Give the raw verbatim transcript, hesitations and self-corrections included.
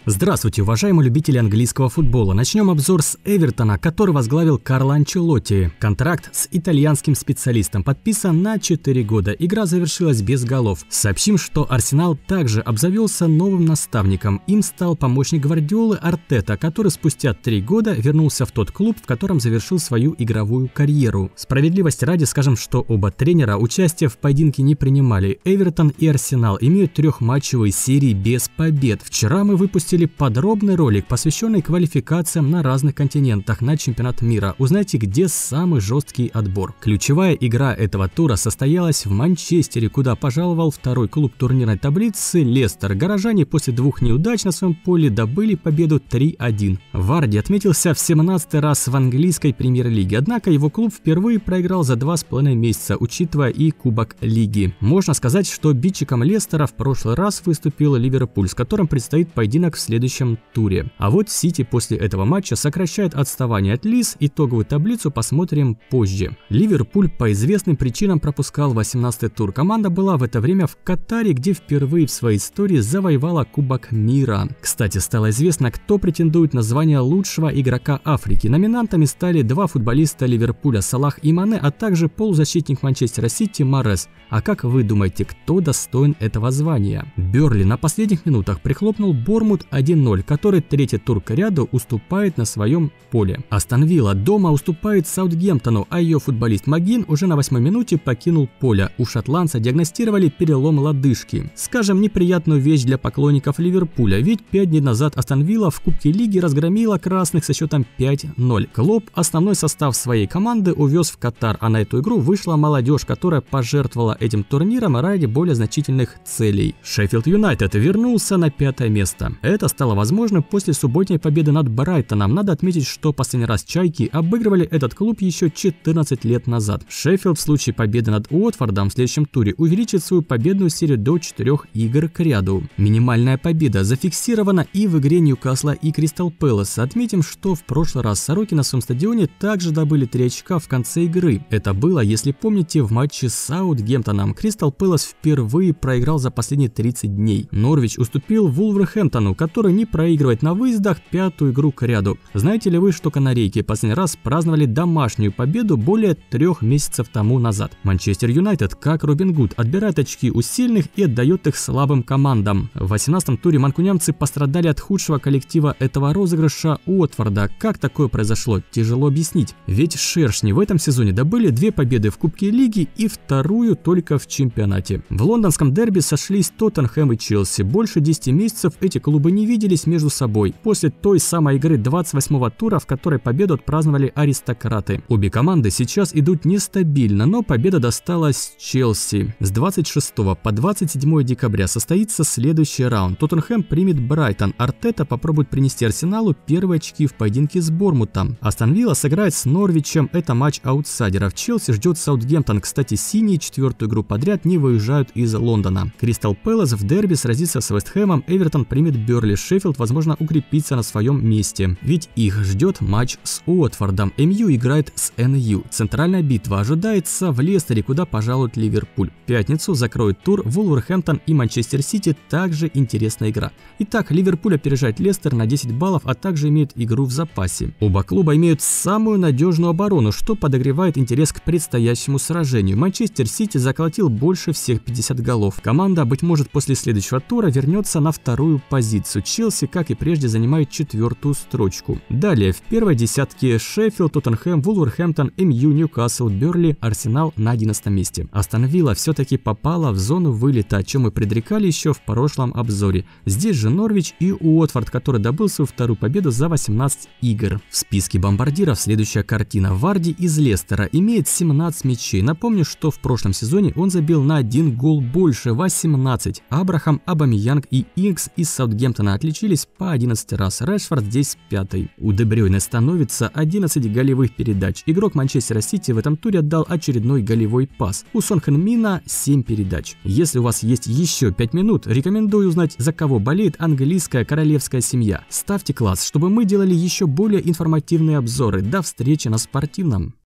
Здравствуйте, уважаемые любители английского футбола. Начнем обзор с Эвертона, который возглавил Карло Анчелотти. Контракт с итальянским специалистом подписан на четыре года. Игра завершилась без голов. Сообщим, что Арсенал также обзавелся новым наставником. Им стал помощник Гвардиолы Артета, который спустя три года вернулся в тот клуб, в котором завершил свою игровую карьеру. Справедливости ради скажем, что оба тренера участие в поединке не принимали. Эвертон и Арсенал имеют трехматчевые серии без побед. Вчера мы выпустили подробный ролик, посвященный квалификациям на разных континентах на чемпионат мира. Узнайте, где самый жесткий отбор. Ключевая игра этого тура состоялась в Манчестере, куда пожаловал второй клуб турнирной таблицы Лестер. Горожане после двух неудач на своем поле добыли победу три один. Варди отметился в семнадцатый раз в английской премьер-лиге, однако его клуб впервые проиграл за два с половиной месяца, учитывая и Кубок Лиги. Можно сказать, что обидчиком Лестера в прошлый раз выступил Ливерпуль, с которым предстоит поединок в следующем туре. А вот Сити после этого матча сокращает отставание от Лис. Итоговую таблицу посмотрим позже. Ливерпуль по известным причинам пропускал восемнадцатый тур. Команда была в это время в Катаре, где впервые в своей истории завоевала Кубок мира. Кстати, стало известно, кто претендует на звание лучшего игрока Африки. Номинантами стали два футболиста Ливерпуля Салах и Мане, а также полузащитник Манчестера Сити Марес. А как вы думаете, кто достоин этого звания? Бернли на последних минутах прихлопнул Бормут один ноль, который третий тур к ряду уступает на своем поле. Астон Вилла дома уступает Саутгемптону, а ее футболист Магин уже на восьмой минуте покинул поле. У шотландца диагностировали перелом лодыжки. Скажем, неприятную вещь для поклонников Ливерпуля, ведь пять дней назад Астон Вилла в Кубке Лиги разгромила красных со счетом пять ноль. Клоп основной состав своей команды увез в Катар, а на эту игру вышла молодежь, которая пожертвовала этим турниром ради более значительных целей. Шеффилд Юнайтед вернулся на пятое место. Это стало возможным после субботней победы над Брайтоном. Надо отметить, что последний раз «Чайки» обыгрывали этот клуб еще четырнадцать лет назад. Шеффилд в случае победы над Уотфордом в следующем туре увеличит свою победную серию до четырёх игр к ряду. Минимальная победа зафиксирована и в игре Ньюкасла и Кристал Пэласа. Отметим, что в прошлый раз сороки на своем стадионе также добыли три очка в конце игры. Это было, если помните, в матче с Саутгемптоном. Кристал Пэлас впервые проиграл за последние тридцать дней. Норвич уступил Вулверхэмптону, который не проигрывает на выездах пятую игру к ряду. Знаете ли вы, что канарейки последний раз праздновали домашнюю победу более трех месяцев тому назад? Манчестер Юнайтед, как Робин Гуд, отбирает очки у сильных и отдает их слабым командам. В восемнадцатом туре манкунямцы пострадали от худшего коллектива этого розыгрыша Уотфорда. Как такое произошло? Тяжело объяснить. Ведь шершни в этом сезоне добыли две победы в Кубке Лиги и вторую только в чемпионате. В лондонском дерби сошлись Тоттенхэм и Челси. Больше десяти месяцев эти клубы не виделись между собой после той самой игры двадцать восьмого тура, в которой победу отпраздновали аристократы. Обе команды сейчас идут нестабильно, но победа досталась Челси. С двадцать шестого по двадцать седьмое декабря состоится следующий раунд. Тоттенхэм примет Брайтон. Артета попробует принести Арсеналу первые очки в поединке с Бормутом. Астон Вилла сыграет с Норвичем. Это матч аутсайдеров. Челси ждет Саутгемптон. Кстати, синие четвертую игру подряд не выезжают из Лондона. Кристал Пэлас в дерби сразится с Вест Хэмом. Эвертон примет Бернли. Шеффилд, возможно, укрепится на своем месте. Ведь их ждет матч с Уотфордом. эм ю играет с эн ю. Центральная битва ожидается в Лестере, куда пожалует Ливерпуль. В пятницу закроет тур Вулверхэмптон и Манчестер Сити. Также интересная игра. Итак, Ливерпуль опережает Лестер на десять баллов, а также имеет игру в запасе. Оба клуба имеют самую надежную оборону, что подогревает интерес к предстоящему сражению. Манчестер Сити заколотил больше всех пятьдесят голов. Команда, быть может, после следующего тура вернется на вторую позицию. Челси, как и прежде, занимает четвертую строчку. Далее в первой десятке Шеффилд, Тоттенхэм, Вулверхэмптон, эм ю, Ньюкасл, Бернли, Арсенал на одиннадцатом месте. Астон Вилла все-таки попала в зону вылета, о чем мы предрекали еще в прошлом обзоре. Здесь же Норвич и Уотфорд, который добыл свою вторую победу за восемнадцать игр. В списке бомбардиров следующая картина. Варди из Лестера имеет семнадцать мячей. Напомню, что в прошлом сезоне он забил на один гол больше, восемнадцать. Абрахам, Абамеянг и Инкс из Саутгемптона отличились по одиннадцать раз. Решфорд здесь пятый. У Де Брюйне становится одиннадцать голевых передач. Игрок Манчестера Сити в этом туре отдал очередной голевой пас. У Сон Хэн Мина семь передач. Если у вас есть еще пять минут, рекомендую узнать, за кого болеет английская королевская семья. Ставьте класс, чтобы мы делали еще более информативные обзоры. До встречи на спортивном.